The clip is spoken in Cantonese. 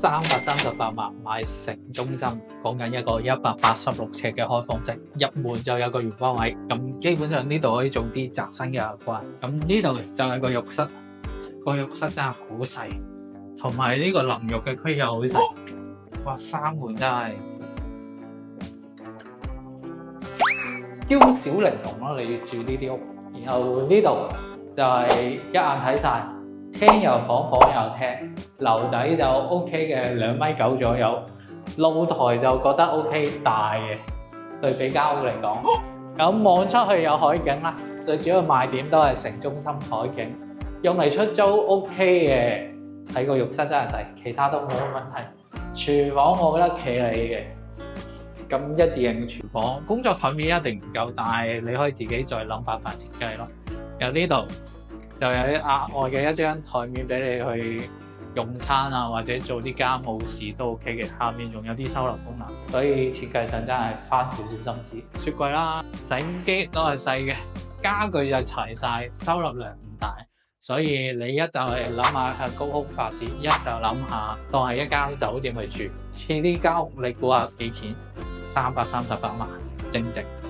338萬買城中心，講緊一個186尺嘅開放式，入門就有個廚房位，咁基本上呢度可以做啲雜新嘅習慣。咁呢度就係個浴室，個浴室真係好細，同埋呢個淋浴嘅區又好細。哇，三門真係嬌小玲瓏咯，你要住呢啲屋。然後呢度就係一眼睇晒。廳又房，房又廳，樓底就 OK 嘅，2.9米左右，露台就覺得 OK 大嘅，對比間屋嚟講。咁望出去有海景啦，最主要賣點都係城中心海景，用嚟出租 OK 嘅。睇個浴室真係細，其他都冇乜問題。廚房我覺得企理嘅，咁一字型嘅廚房，工作台面一定唔夠大，你可以自己再諗辦法設計咯。由呢度就有額外嘅一張台面俾你去用餐啊，或者做啲家務事都 OK 嘅。下面仲有啲收納功能，所以設計上真係花少少心思。雪櫃啦、洗衣機都係細嘅，家具就齊晒，收納量唔大。所以你一就係諗下向高空發展，一就諗下當係一間酒店去住。呢間屋你估下幾錢？338萬，正值。